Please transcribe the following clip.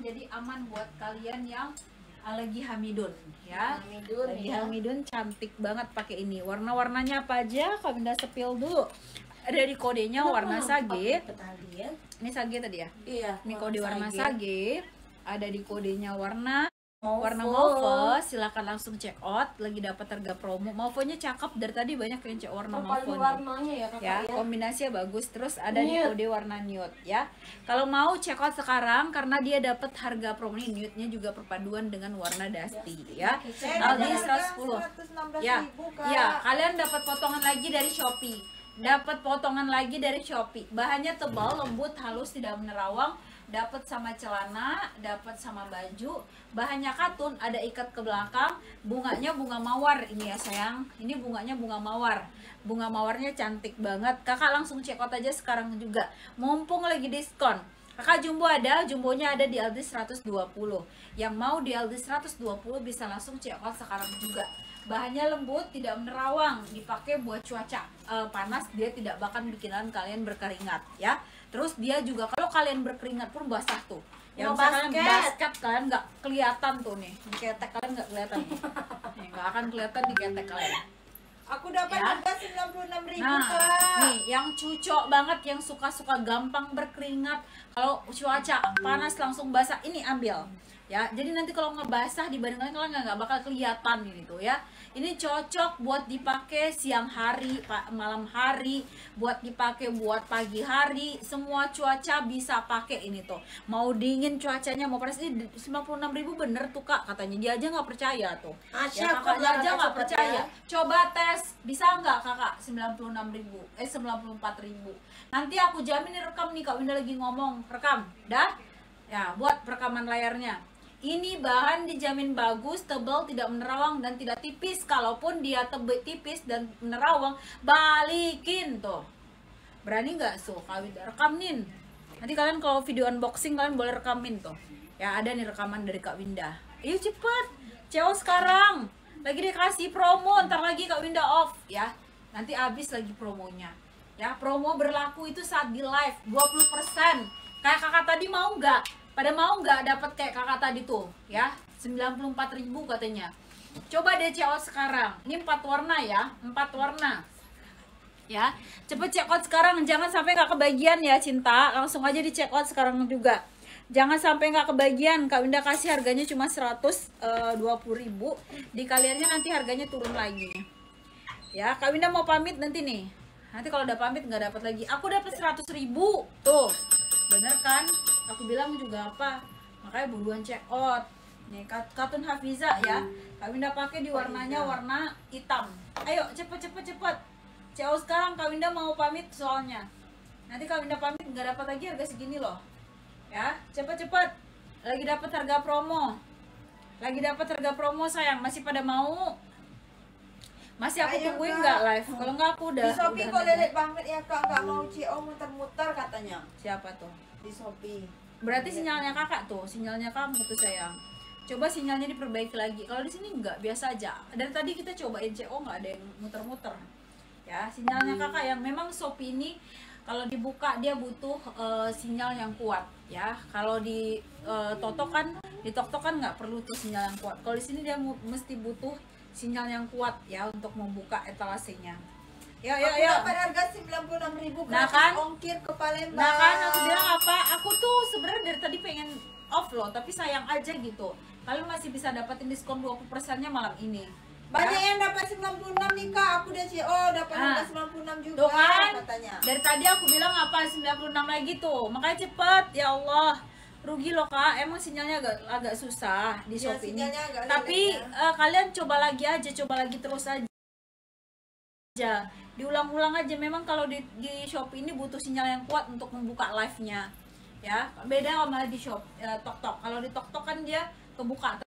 jadi aman buat kalian yang lagi hamidun ya. Lagi ya. hamidun cantik banget pakai ini. Warna-warnanya apa aja? Kak Winda sepil dulu. Ada di kodenya warna sage. Ya? Ini sage tadi ya? Iya. Ini kode warna sage. Ada di kodenya warna Mauve. mauve. Silakan langsung check out. Lagi dapat harga promo. Mauvenya cakep, dari tadi banyak yang cek warna mauve nih. Warnanya ya kakak Ya, ya. kombinasinya bagus. Terus ada di Nude. kode warna nude ya. Kalau mau check out sekarang karena dia dapat harga promo ini, nude-nya juga perpaduan dengan warna dusty ya. Aldi 110. Ya. Ya, kalian dapat potongan lagi dari Shopee. Dapat potongan lagi dari Shopee. Bahannya tebal, lembut, halus, tidak menerawang. Dapat sama celana, dapat sama baju. Bahannya katun, ada ikat ke belakang. Bunganya bunga mawar ini ya sayang. Ini bunganya bunga mawar. Bunga mawarnya cantik banget. Kakak langsung check out aja sekarang juga. Mumpung lagi diskon. Kakak jumbo ada, jumbonya ada di Aldi 120. Yang mau di Aldi 120 bisa langsung check out sekarang juga. Bahannya lembut, tidak menerawang, dipakai buat cuaca panas, dia tidak bakal bikinan kalian berkeringat ya. Terus dia juga kalau kalian berkeringat pun basah tuh. Yang misalkan basket kalian nggak kelihatan tuh nih, di ketek kalian nggak kelihatan nih. Nggak akan kelihatan di ketek kalian. Aku dapat Ya. harga 96.000 Nah, Kak. nih yang cucok banget, yang suka-suka gampang berkeringat, kalau cuaca panas langsung basah, ini ambil ya. Jadi nanti kalau ngebasah dibanding kalian nggak bakal kelihatan ini tuh ya. Ini cocok buat dipakai siang hari, malam hari, buat dipakai buat pagi hari, semua cuaca bisa pakai ini tuh. Mau dingin cuacanya, mau panas, ini 96.000 bener tuh Kak katanya. Dia aja nggak percaya tuh. Ya, kakaknya aja nggak percaya. Coba tes, bisa nggak kakak 96.000? 94.000. Nanti aku jamin rekam nih, Kak Winda lagi ngomong, rekam, dah? Ya, buat perekaman layarnya. Ini bahan dijamin bagus, tebal, tidak menerawang dan tidak tipis. Kalaupun dia tipis dan menerawang, balikin tuh. Berani nggak so, Kak Winda rekamin. Nanti kalian kalau video unboxing kalian boleh rekamin tuh. Ya ada nih rekaman dari Kak Winda. Ayo cepet, CEO sekarang. Lagi dikasih promo, ntar lagi Kak Winda off ya. Nanti habis lagi promonya. Ya, promo berlaku itu saat di live 20%. Kayak kakak tadi mau nggak? Pada mau nggak dapat kayak kakak tadi tuh ya, 94.000 katanya. Coba deh check out sekarang. Ini 4 warna ya, 4 warna ya. Cepet check out sekarang, jangan sampai nggak kebagian ya Cinta. Langsung aja di check out sekarang juga. Jangan sampai nggak kebagian. Kak Winda kasih harganya cuma 120.000. Di kaliannya nanti harganya turun lagi ya. Kak Winda mau pamit nanti nih. Nanti kalau udah pamit nggak dapat lagi. Aku dapat 100.000 tuh. Bener kan? Aku bilang juga apa? Makanya buruan check out. Nih katun Hafiza ya. Kak Winda pakai di warnanya warna hitam. Ayo cepet. Check out sekarang. Kak Winda mau pamit soalnya. Nanti Kak Winda pamit nggak dapat lagi harga segini loh. Ya, cepet. Lagi dapat harga promo. Sayang. Masih pada mau? Masih aku tungguin nggak live? Kalau nggak aku udah. Di Shopee udah kok Dedek pamit ya Kak, nggak mau CO muter-muter katanya. Siapa tuh? Di Shopee. Berarti sinyalnya kakak tuh, sinyalnya kamu tuh sayang. Coba sinyalnya diperbaiki lagi. Kalau di sini nggak, biasa aja. Dari tadi kita cobain CO nggak ada yang muter-muter. Ya, sinyalnya kakak yang memang Shopee ini kalau dibuka dia butuh sinyal yang kuat ya. Kalau di tok-tok kan nggak perlu tuh sinyal yang kuat. Kalau di sini dia mesti butuh sinyal yang kuat ya untuk membuka etalasenya. Ya. Dapat harga 96.000 Nah kan, ongkir ke Palembang. Nah kan aku bilang apa? Aku tuh sebenarnya dari tadi pengen off loh, tapi sayang aja gitu. Kalian masih bisa dapetin diskon 20%-nya malam ini. Banyak ya? yang dapat 96 nih Kak, aku udah CO dapat harga 96 juga tuh kan? katanya. Dari tadi aku bilang apa 96 lagi tuh. Makanya cepet, ya Allah. Rugi loh Kak, emang sinyalnya agak susah di Shopee ini. Tapi kalian coba lagi terus aja. Diulang-ulang aja. Memang kalau di Shopee ini butuh sinyal yang kuat untuk membuka live-nya. Ya, beda sama di tok-tok. Kalau di tok-tok kan dia kebuka